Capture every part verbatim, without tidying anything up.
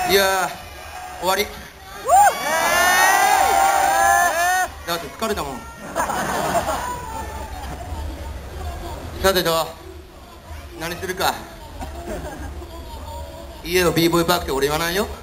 いやー終わり。だって疲れたもん。さてと何するか。家を b ボーイパークって俺言わないよ。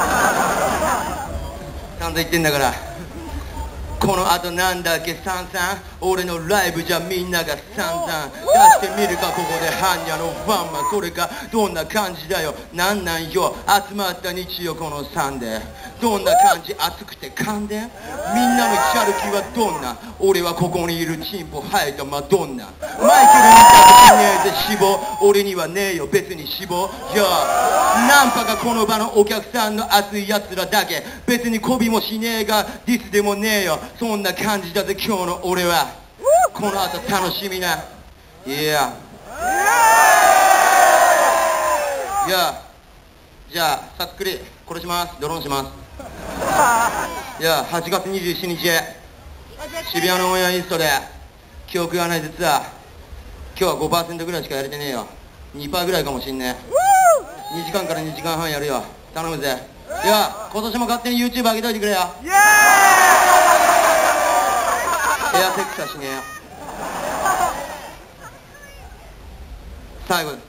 散々言ってんだから。この後なんだっけさんさん、俺のライブじゃみんなが散々出してみるか。ここで般若のワンマン、それがどんな感じだよ。なんなんよ集まった日曜このサンデー、どんな感じ熱くて感電。みんなのやる気はどんな。俺はここにいるチンポ生えたマドンナ。マイケルにたくねえぜ脂肪、俺にはねえよ別に脂肪。いやナンパがこの場のお客さんの熱いやつらだけ。別に媚びもしねえがディスでもねえよ。そんな感じだぜ今日の俺は。この後楽しみな。いやいやじゃあさっくり殺します。ドローンします。いやはちがつにじゅうしちにち渋谷のオンエアイーストで記憶がない実は今日は ごパーセント ぐらいしかやれてねえよ。 にパーセント ぐらいかもしんねえ。にじかんからにじかんはんやるよ。頼むぜ。いや今年も勝手に YouTube 上げといてくれよ。エアセックスはしねえよ。最後です。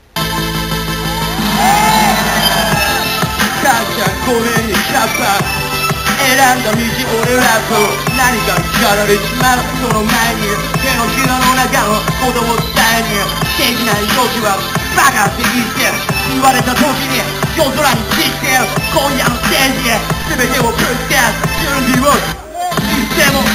母ちゃんごめんねキャッパー、選んだ道俺ラップ。何かにやられちまうその前に手のひらの中のことを伝えにできない時はバカって言って言われた時に夜空に散って今夜のステージへ全てをぶつけ準備をしても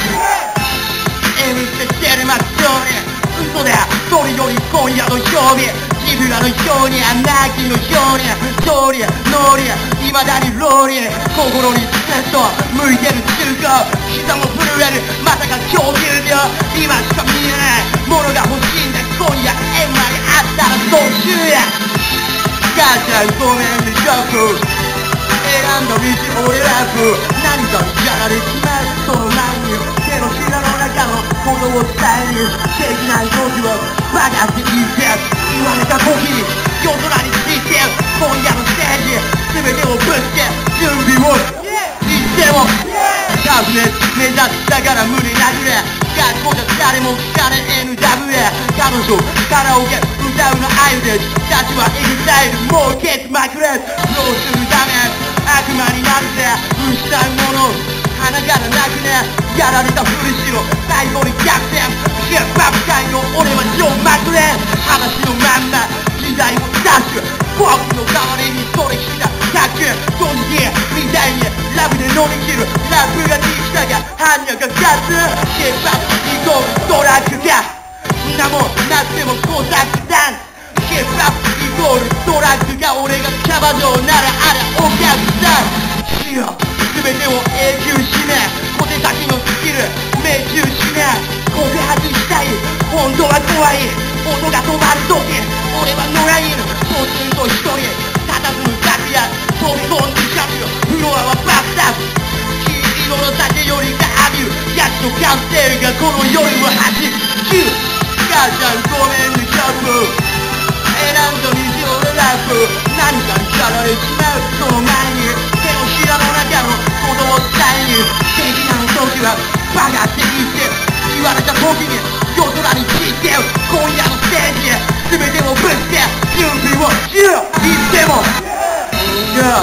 M ステしてる真っ白に嘘だそれより今夜のようにジブラのように穴きのように通り乗り未だにローリー心にセット向いてる中華膝も震えるまさか今日見るよ今しか見えないものが欲しいんだ今夜エンマにあったらどうしようや。母ちゃんごめんねジョーク選んだ道俺ラップ。何かにやられちまうその前に手のひらの中のことを伝えにできない時はバカって言って言われた時に夜空に散って今夜のステージ全てをぶつけ準備をしてもタフネス目指すだから無理なくれ学校じゃ誰も聞かねえ エヌダブリュー 彼女カラオケ歌うのあゆですたちはエグザイルもうケツまくれどうするため悪魔になるぜ失うもの花からなくねやられたふりしろ最後に逆転ヒップホップ界の俺はジョン・マクレーン話のまんま時代をダッシュ僕の代わりにそれひだタックドンジみたいにラブで乗り切るラップができたが般若が勝つヒップホップイコールドラッグかみんなもなっても工作だヒップホップイコールドラッグが俺がキャバ嬢ならあれお客さんしよう全てを永久しね小手先のスキル命中しね告白したい本当は怖い音が止まる時俺は野良犬ポツンと一人佇む楽屋飛び込んでしゃべるフロアはバスタブ黄色の酒よりが浴びるヤツの感性がこの夜を弾く母ちゃんごめんねキャップ選んだ道俺ラップ。何かにやられちまうその前に手のひらの中のことを伝えにできない時はバカって言って言われた時に夜空に散って今夜のステージへ全てをぶつけ準備をしよう言ってもいや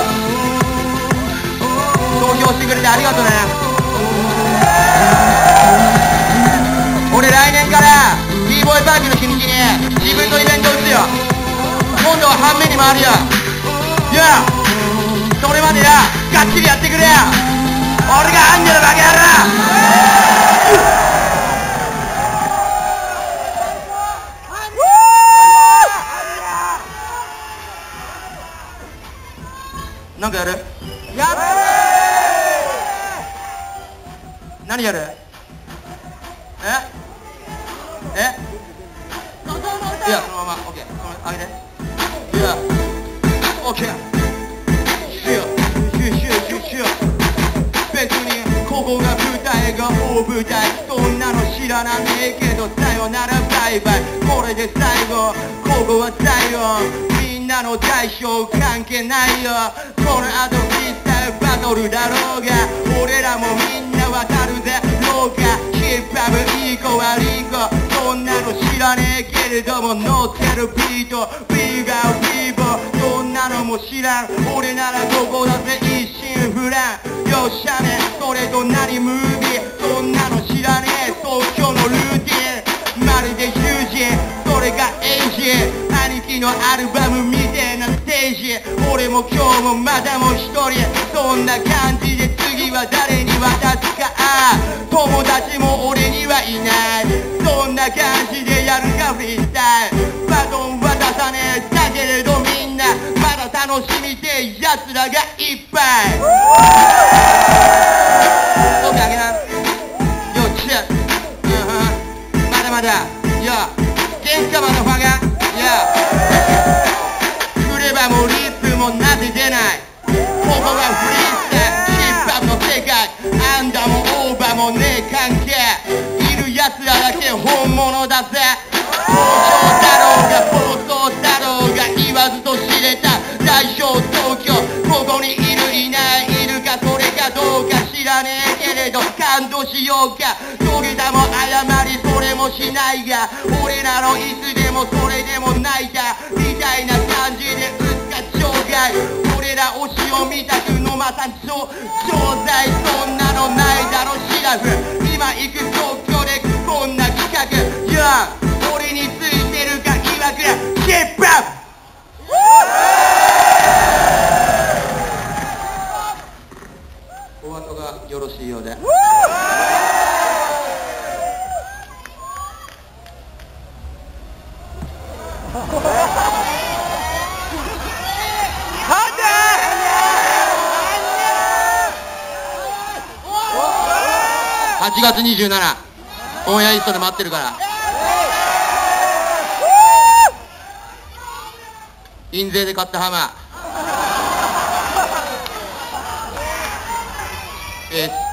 投票してくれてありがとうね。俺来年から b ボーイパークの日にちに自分のイベント打つよ。今度は半面に回るよ。いやそれまでやがっちりやってくれよ。俺がアンジェルバカ野郎。なんかやる？やる！何やる？え？え？いや、そのまま、オッケー、あげて。いや、オッケー。しよう、しよう、しよう、しよう。別に、ここが舞台が大舞台。そんなの知らないけど、さよならバイバイ。これで最後、ここは最後。みんんなの代償関係ないよ。この後フリースタイルバトルだろうが、俺らもみんな渡るぜ廊下。ヒップハップいい子悪い子、そんなの知らねえけれども乗ってるビート、ビーガービーボー、そんなのも知らん。俺ならここだぜ一心不乱。よっしゃね、それと何ムービー、そんなの知らねえ。東京のルーティンまるで友人、それがエイジ。兄貴のアルバムみてえなステージ、俺も今日もまだも一人。そんな感じで次は誰に渡すか。友達も俺にはいない。そんな感じでやるかフリースタイル。バトン渡さねえだけれどみんなまだ楽しみてえやつらがいっぱい。どうかあげなよっしゃ、うん、まだまだよ元気かまのファがよ振ればもリップもなぜ出ない。ここがフリースタイルヒップハップの世界。アンダーもオーバーもねえ関係、いる奴らだけ本物だぜ。工場だろうが暴走だろうが言わずと知れた代表東京。ここにいるいないいるかそれかどうか知らねえけれど感動しようか。土下座も謝りそれもしないが、俺らのいつでもそれでも泣いたみたいな感じでうっかちょうがい。俺ら推しを見たくのまさちょ錠剤、そんなのないだろシラフ。今行く東京でこんな企画、いや俺についてるか疑惑だヒップハップ。お後がよろしいようで。はちがつにじゅうしちオンエアリストで待ってるから。印税で買ったハマーえー